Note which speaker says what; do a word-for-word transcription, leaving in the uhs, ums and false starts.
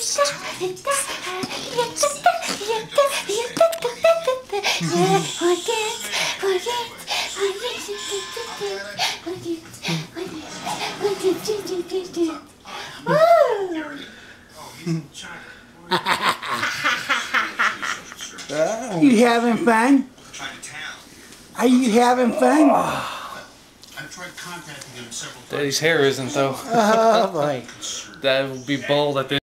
Speaker 1: You having fun? Are you having fun?
Speaker 2: Daddy's hair isn't though.
Speaker 1: Oh boy.
Speaker 2: That would be bald at the